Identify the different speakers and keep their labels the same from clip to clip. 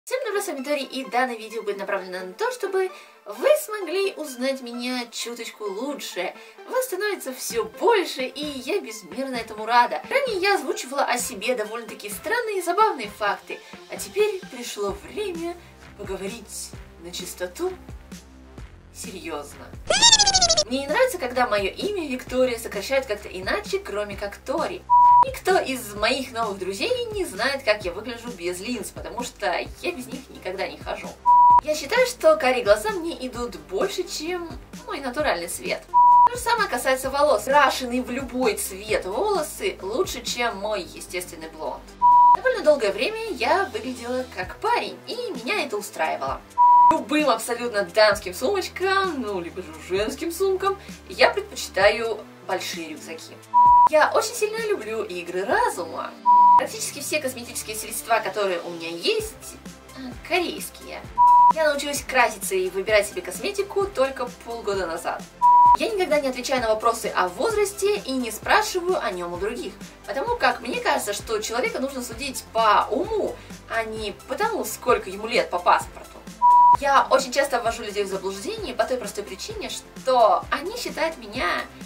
Speaker 1: Всем добрый, с вами Тори, и данное видео будет направлено на то, чтобы вы смогли узнать меня чуточку лучше. Вас становится все больше, и я безмерно этому рада. Ранее я озвучивала о себе довольно-таки странные и забавные факты, а теперь пришло время поговорить на чистоту. Серьезно. Мне не нравится, когда мое имя Виктория сокращают как-то иначе, кроме как Тори. Никто из моих новых друзей не знает, как я выгляжу без линз, потому что я без них никогда не хожу. Я считаю, что карие глаза мне идут больше, чем мой натуральный цвет. То же самое касается волос. Крашеные в любой цвет волосы лучше, чем мой естественный блонд. Довольно долгое время я выглядела как парень, и меня это устраивало. Любым абсолютно дамским сумочкам, либо же женским сумкам, я предпочитаю большие рюкзаки. Я очень сильно люблю игры разума. Практически все косметические средства, которые у меня есть, корейские. Я научилась краситься и выбирать себе косметику только полгода назад. Я никогда не отвечаю на вопросы о возрасте и не спрашиваю о нем у других, потому как мне кажется, что человека нужно судить по уму, а не потому, сколько ему лет по паспорту. Я очень часто ввожу людей в заблуждение по той простой причине, что они считают меня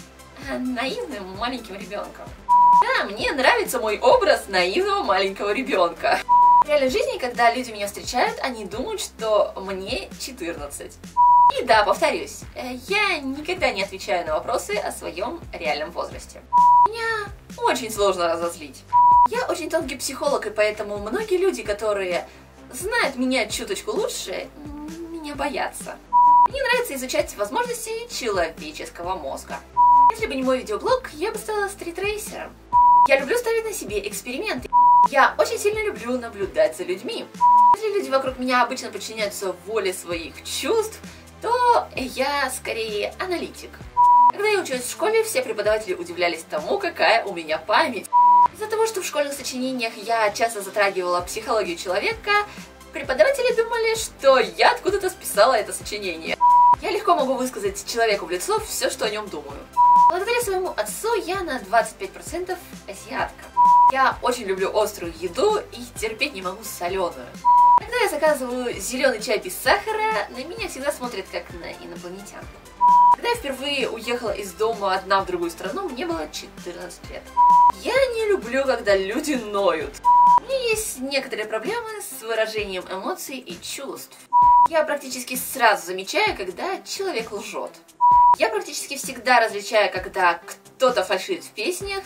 Speaker 1: наивным маленьким ребенком. Да, мне нравится мой образ наивного маленького ребенка. В реальной жизни, когда люди меня встречают, они думают, что мне 14. И да, повторюсь, я никогда не отвечаю на вопросы о своем реальном возрасте. Меня очень сложно разозлить. Я очень тонкий психолог, и поэтому многие люди, которые знают меня чуточку лучше, меня боятся. Мне нравится изучать возможности человеческого мозга. Если бы не мой видеоблог, я бы стала стритрейсером. Я люблю ставить на себе эксперименты. Я очень сильно люблю наблюдать за людьми. Если люди вокруг меня обычно подчиняются воле своих чувств, то я скорее аналитик. Когда я училась в школе, все преподаватели удивлялись тому, какая у меня память. Из-за того, что в школьных сочинениях я часто затрагивала психологию человека, преподаватели думали, что я откуда-то списала это сочинение. Я легко могу высказать человеку в лицо все, что о нем думаю. Благодаря своему отцу я на 25% азиатка. Я очень люблю острую еду и терпеть не могу соленую. Когда я заказываю зеленый чай без сахара, на меня всегда смотрят как на инопланетянку. Когда я впервые уехала из дома одна в другую страну, мне было 14 лет. Я не люблю, когда люди ноют. У меня есть некоторые проблемы с выражением эмоций и чувств. Я практически сразу замечаю, когда человек лжет. Я практически всегда различаю, когда кто-то фальшивит в песнях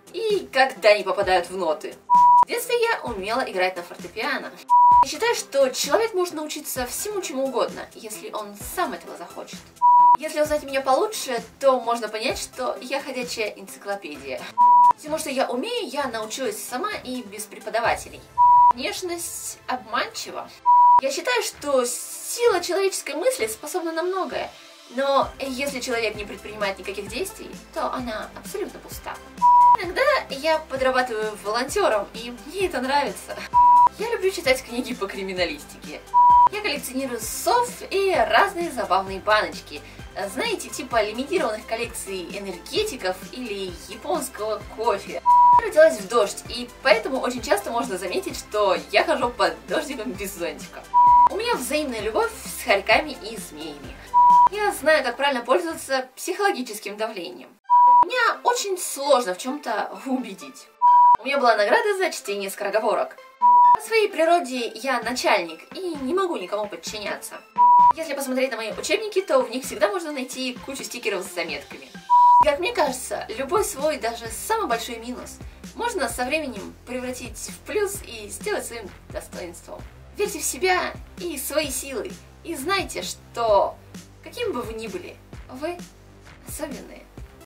Speaker 1: и когда не попадают в ноты. В детстве я умела играть на фортепиано. Я считаю, что человек может научиться всему чему угодно, если он сам этого захочет. Если узнать меня получше, то можно понять, что я ходячая энциклопедия. Всему, что я умею, я научилась сама и без преподавателей. Внешность обманчива. Я считаю, что сила человеческой мысли способна на многое, но если человек не предпринимает никаких действий, то она абсолютно пуста. Иногда я подрабатываю волонтером, и мне это нравится. Я люблю читать книги по криминалистике. Я коллекционирую сов и разные забавные баночки. Знаете, типа лимитированных коллекций энергетиков или японского кофе. Я родилась в дождь, и поэтому очень часто можно заметить, что я хожу под дождиком без зонтика. У меня взаимная любовь с хорьками и змеями. Я знаю, как правильно пользоваться психологическим давлением. Меня очень сложно в чем-то убедить. У меня была награда за чтение скороговорок. По своей природе я начальник и не могу никому подчиняться. Если посмотреть на мои учебники, то в них всегда можно найти кучу стикеров с заметками. Как мне кажется, любой свой, даже самый большой минус, можно со временем превратить в плюс и сделать своим достоинством. Верьте в себя и свои силы, и знайте, что каким бы вы ни были, вы особенные.